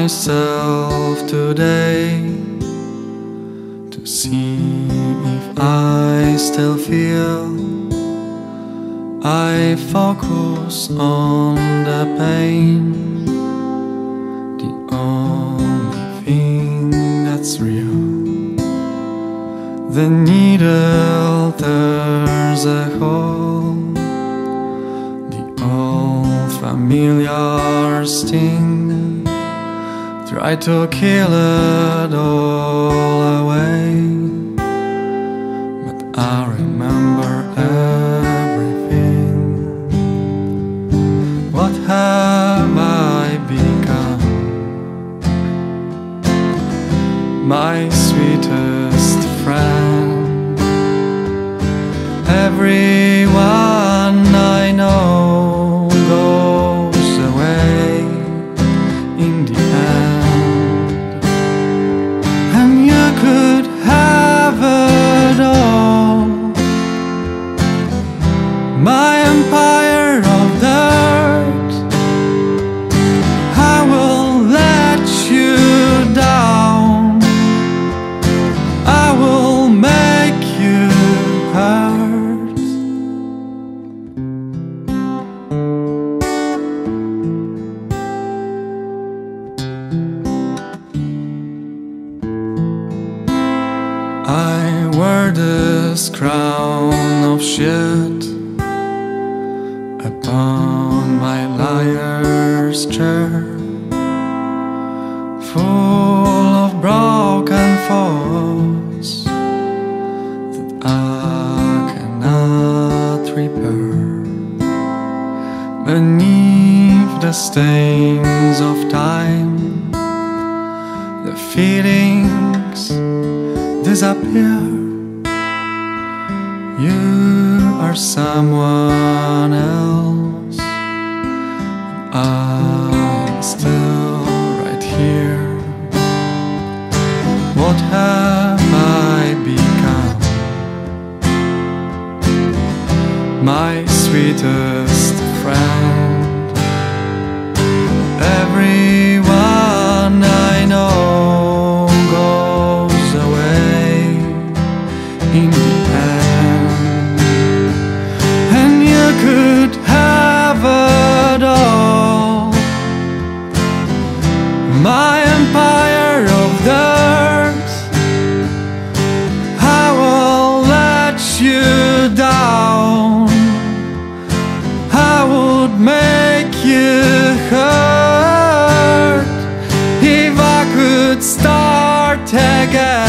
myself today to see if I still feel. I focus on the pain, the only thing that's real. The needle tears a hole, the old familiar sting. Try to kill it all away, but I remember everything. What have I become? My sweetest friend. Everyone I know goes away in the end, and you could have it all. My empire of dirt, I will let you down. I will make you hurt. I wear this crown of shit upon my liar's chair, full of broken thoughts that I cannot repair. Beneath the stains of time, the feelings disappear. You are someone else, I'm still right here. What have I become? My sweetest friend. Everyone I know goes away in the end, and you could have it all. My empire of dirt, I will let you down. I would make you hurt if I could start again.